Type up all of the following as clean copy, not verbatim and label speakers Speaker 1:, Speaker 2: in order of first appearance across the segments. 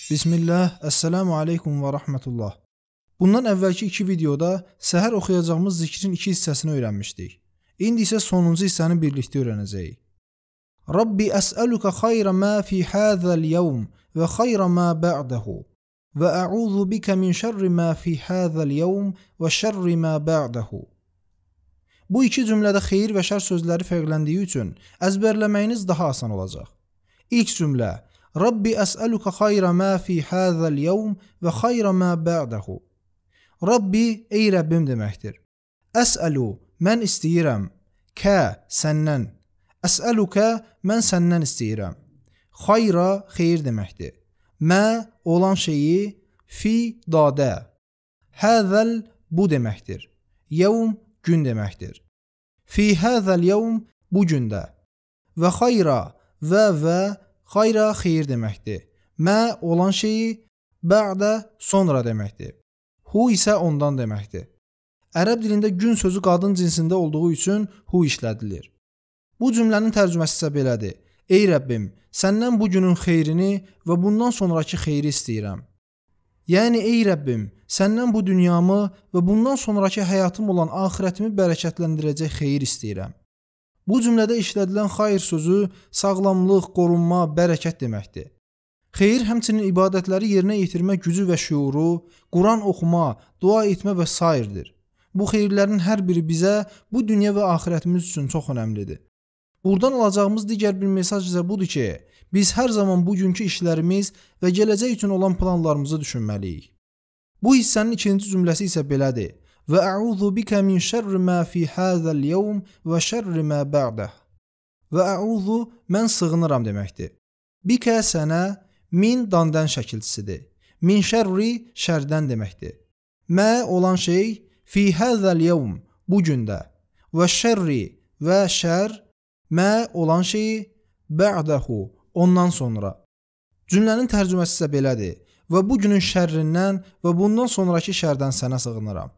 Speaker 1: Bismillah, Esselamu Aleykum və Rahmetullah. Bundan əvvəlki iki videoda səhər oxuyacağımız zikrin iki hissəsini öyrənmişdik. İndi isə sonuncu hissəni birlikdə öyrənəcəyik. Rabbi əs'əluka xayra ma fi hâzəl yevm və xayra ma ba'dahu və ə'udhu bika min şərri ma fi hâzəl yevm və şərri ma ba'dahu. Bu iki cümlədə xeyir və şər sözləri fərqləndiyi üçün əzbərləməyiniz daha asan olacaq. İlk cümlə Rabbi əs'əluka xayra ma fi hâzəl yevm və xayra ma ba'dahu. Rabbi, ey Rəbbim deməkdir. Əs'əlu, mən istəyirəm. Kə, səndən. Əs'əluka, mən səndən istəyirəm. Xayra, xeyir deməkdir. Mə, olan şeyi. Fi, dadə. Həzəl, bu deməkdir. Yevm, gün deməkdir. Fi həzəl yevm, bu gündə. Və xayra, və xayra, xeyir deməkdir. Mə, olan şeyi. Bə'də, sonra deməkdir. Hu isə ondan deməkdir. Ərəb dilində gün sözü qadın cinsində olduğu üçün hu işlədilir. Bu cümlənin tərcüməsi isə belədir. Ey Rəbbim, səndən bu günün xeyrini və bundan sonraki xeyri istəyirəm. Yəni, ey Rəbbim, səndən bu dünyamı və bundan sonraki həyatım olan axirətimi bərəkətləndirəcək xeyir istəyirəm. Bu cümlədə işlədilən xayr sözü sağlamlıq, qorunma, bərəkət deməkdir. Xeyir həmçinin ibadətləri yerinə yetirmə gücü və şüuru, Quran oxuma, dua etmə və sairdir. Bu xeyirlərin hər biri bizə bu dünya və axirətimiz üçün çox önəmlidir. Buradan alacağımız digər bir mesaj isə budur ki, biz hər zaman bugünkü işlərimiz və gələcək üçün olan planlarımızı düşünməliyik. Bu hissənin ikinci cümləsi isə belədir. Və ə'udhu bika min şərri ma fi hâzəl yevm və şərri ma ba'dah. Və ə'udhu, mən sığınıram deməkdir. Bika sənə, min dandən şəkilçisidir. Min şərri şərdən deməkdir. Mə olan şey, fi həzəl yevm, bu gündə. Və şərri və şər, mə olan şeyi, bə'dəhu, ondan sonra. Cümlənin tərcüməsi isə belədir. Və bu günün şərrindən və bundan sonraki şərdən sənə sığınıram.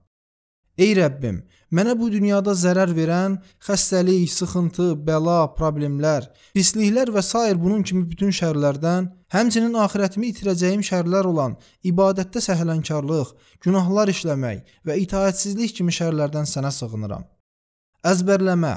Speaker 1: Ey Rəbbim, mənə bu dünyada zərər verən, xəstəlik, sıxıntı, bəla, problemlər, pisliklər və sair bunun kimi bütün şərlərdən, həmçinin axirətimi itirəcəyim şərlər olan ibadətdə səhlənkarlıq, günahlar işləmək və itaətsizlik kimi şərlərdən sənə sığınıram. Əzbərləmə.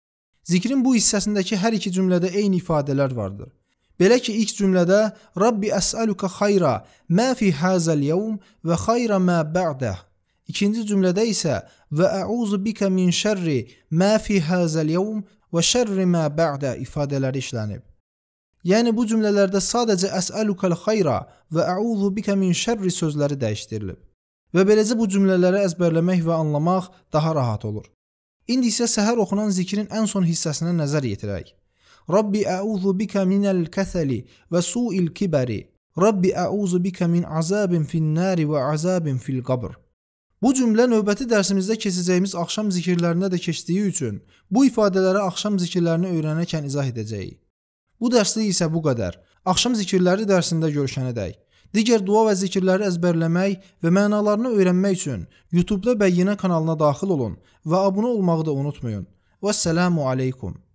Speaker 1: Zikrin bu hissəsindəki hər iki cümlədə eyni ifadələr vardır. Belə ki, ilk cümlədə Rabbi əs'əluka xayra mə fi həzəl yevm və xayra mə ba'dah. İkinci cümlədə isə və ə'uzu bika min şərri mə fi həzəl yevm və şərri mə ba'də ifadələri işlənib. Yəni bu cümlələrdə sadəcə əs'əlukəl xayra və ə'uzu bika min şərri sözləri dəyişdirilib. Və beləcə bu cümlələri əzbərləmək və anlamaq daha rahat olur. İndi isə səhər oxunan zikrin ən son hissəsinə nəzər yetirək. Rabbi ə'uzu bika minəl kəsəli və su'il kibəri. Rabbi ə'uzu bika min azabin finnəri və azabin fil qabr. Bu cümlə növbəti dərsimizdə keçəcəyimiz axşam zikirlərində də keçdiyi üçün bu ifadələri axşam zikirlərini öyrənərkən izah edəcəyik. Bu dərslik isə bu qədər. Axşam zikirləri dərsində görüşənədək. Digər dua və zikirləri əzbərləmək və mənalarını öyrənmək üçün YouTube-da Bəyyinə kanalına daxil olun və abunə olmağı da unutmayın. Vəssalamu aleykum.